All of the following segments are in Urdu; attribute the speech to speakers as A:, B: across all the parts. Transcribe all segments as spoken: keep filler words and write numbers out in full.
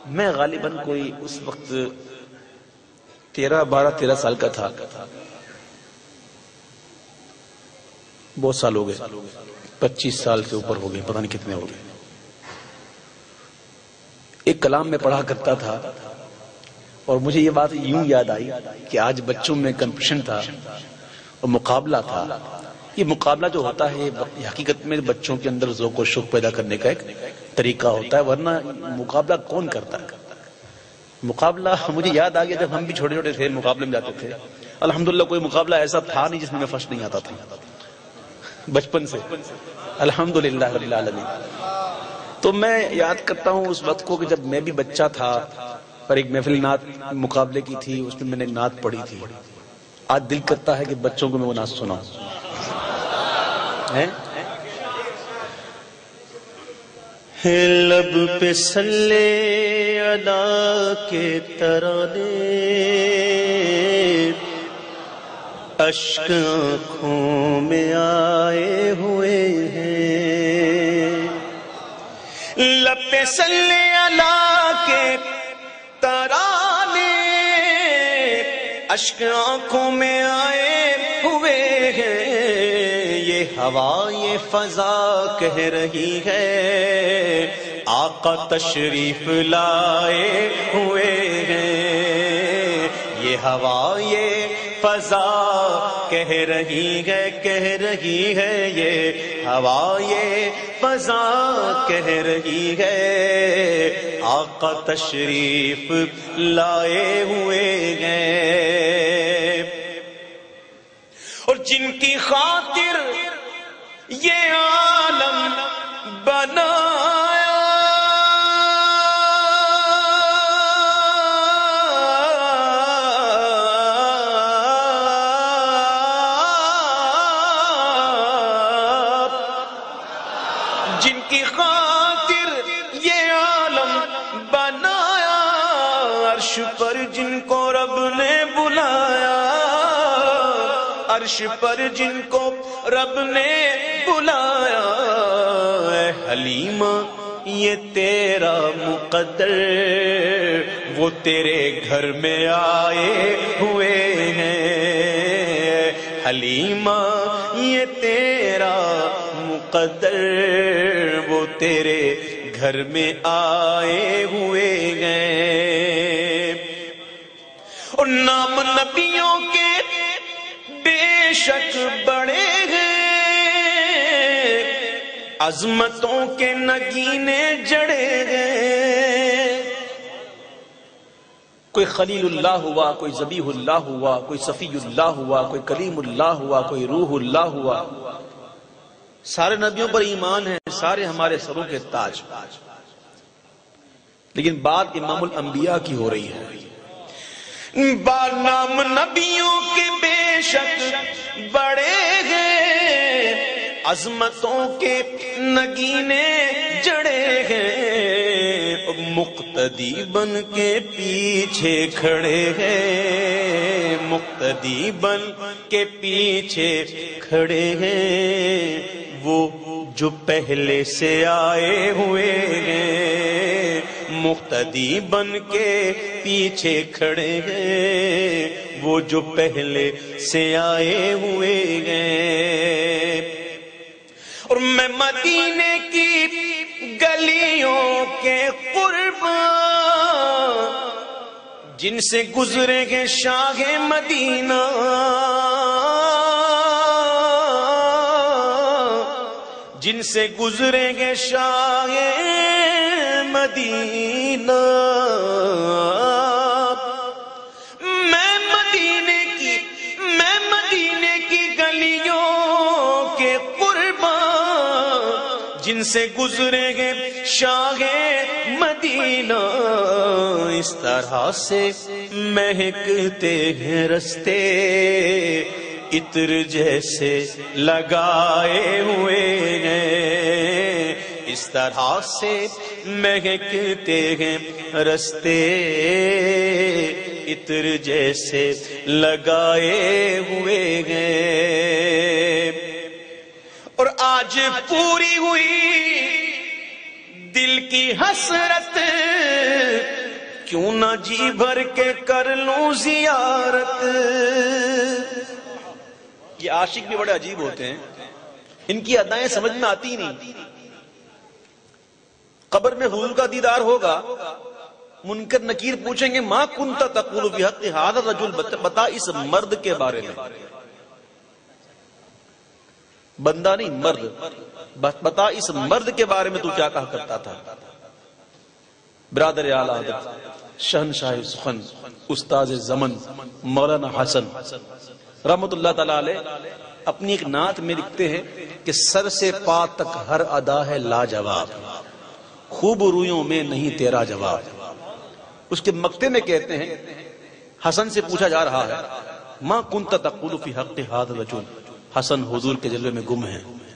A: میں غالباً کوئی اس وقت تیرہ بارہ تیرہ سال کا تھا، بہت سال ہو گئے، پچیس سال سے اوپر ہو گئے، پتہ نہیں کتنے ہو گئے۔ ایک کلام میں پڑھا کرتا تھا اور مجھے یہ بات یوں یاد آئی کہ آج بچوں میں کمپٹیشن تھا اور مقابلہ تھا۔ یہ مقابلہ جو ہوتا ہے حقیقت میں بچوں کے اندر ذوق و شوق پیدا کرنے کا ایک طریقہ ہوتا ہے، ورنہ مقابلہ کون کرتا ہے؟ مقابلہ مجھے یاد آ گیا جب ہم بھی چھوٹے چھوٹے تھے، مقابلے میں جاتے تھے۔ الحمدللہ کوئی مقابلہ ایسا تھا نہیں جس میں میں فرسٹ نہیں آتا تھا، بچپن سے الحمدللہ رب العالمین۔ تو میں یاد کرتا ہوں اس وقت کو کہ جب میں بھی بچہ تھا اور ایک محفل نعت مقابلے کی تھی، اس میں میں نے نعت پڑھی تھی۔ آج دل کرتا ہے کہ بچوں کو میں وہ نعت سناؤں۔
B: لب پہ صلی علی کے ترانے، اشک آنکھوں میں آئے ہوئے ہیں۔ لب پہ صلی علی کے ترانے، اشک آنکھوں میں آئے ہوئے ہیں۔ یہ ہوا یہ فضا کہہ رہی ہے آقا تشریف لائے ہوئے ہیں۔ یہ ہوا یہ فضا کہہ رہی ہے کہہ رہی ہے یہ ہوا یہ فضا کہہ رہی ہے آقا تشریف لائے ہوئے ہیں۔ اور جن کی خاطر یہ عالم بنایا، جن کی خاطر یہ عالم بنایا، عرش پر جن کو رب نے بلایا، عرش پر جن کو رب نے بلایا۔ اے حلیمہ یہ تیرا مقدر وہ تیرے گھر میں آئے ہوئے ہیں۔ حلیمہ یہ تیرا مقدر وہ تیرے گھر میں آئے ہوئے ہیں۔ اور نام نبیوں کے بے شک بڑے ہیں، عظمتوں کے نگینے جڑے ہیں۔
A: کوئی خلیل اللہ ہوا، کوئی ذبیح اللہ ہوا، کوئی صفی اللہ ہوا، کوئی کلیم اللہ ہوا، کوئی روح اللہ ہوا۔ سارے نبیوں پر ایمان ہے، سارے ہمارے سروں کے تاج، لیکن بات امام الانبیاء کی ہو رہی ہے۔
B: با نام نبیوں کے بے شک بڑے ہیں، عظمتوں کے نگینے جڑے ہیں۔ مقتدی بن کے پیچھے کھڑے ہیں، مقتدی بن کے پیچھے کھڑے ہیں۔ وہ جو پہلے سے آئے ہوئے ہیں، مقتدی بن کے پیچھے کھڑے ہیں۔ وہ جو پہلے سے آئے ہوئے ہیں۔ اور میں مدینے کی گلیوں کے قربان، جن سے گزرے گے شاہ مدینہ، جن سے گزریں گے شاہ مدینہ، میں مدینے کی میں مدینے کی گلیوں کے قربان، جن سے گزریں گے شاہ مدینہ۔ اس طرح سے مہکتے ہیں رستے عطر جیسے لگائے ہوئے ہیں۔ اس طرح سے مہکتے ہیں رستے عطر جیسے لگائے ہوئے ہیں۔ اور آج پوری ہوئی دل کی حسرت نہ جی بھر کے کر لوں زیارت.
A: یہ عاشق بھی بڑے عجیب ہوتے ہیں، ان کی ادائیں سمجھ میں آتی نہیں. قبر میں حضور کا دیدار ہوگا، منکر نکیر پوچھیں گے ما کنت تقول فی حق ھذا الرجل، بتا اس مرد کے بارے میں. بندہ نہیں، مرد. بتا اس مرد کے بارے میں تو کیا کہا کرتا تھا. برادر اعلی حضرت شہنشاہ سخن استاد زمن مولانا حسن رحمت اللہ تعالی علیہ اپنی ایک نعت میں لکھتے ہیں کہ سر سے پا تک ہر ادا ہے لاجواب، خوب رویوں میں نہیں تیرا جواب. اس کے مقطع میں کہتے ہیں حسن سے پوچھا جا رہا ہے ما کنت تقول فی حق ھذا الرجل، حسن حضور کے جلوے میں گم ہے.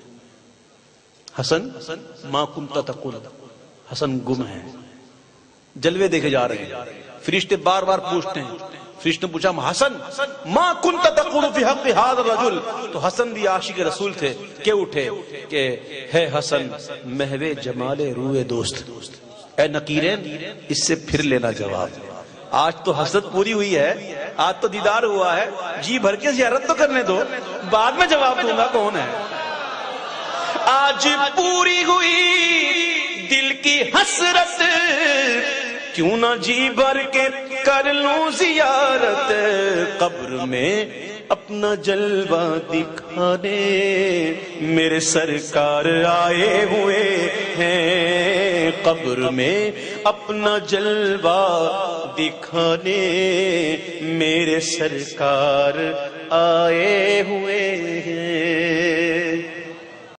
A: حسن ما کنت تقول، حسن گم ہے. جلوے دیکھے جا رہے ہیں، فرشتے بار بار پوچھتے ہیں. فرشتے نے پوچھا حسن ما کنت تقول فی حق ھذا الرجل، تو حسن بھی عاشق رسول تھے کہ اٹھے کہ ہے حسن محو جمال روئے دوست، اے نکیرین اس سے پھر لینا جواب. آج تو حسرت پوری ہوئی ہے، آج تو دیدار ہوا ہے، جی بھر کے زیارت تو کرنے دو، بعد میں جواب دوں گا کون ہے.
B: آج پوری ہوئی دل کی حسرت، کیوں نہ جی بھر کے کر لوں زیارت. قبر میں اپنا جلوہ دکھانے میرے سرکار آئے ہوئے ہیں. قبر میں اپنا جلوہ دکھانے میرے سرکار آئے ہوئے ہیں.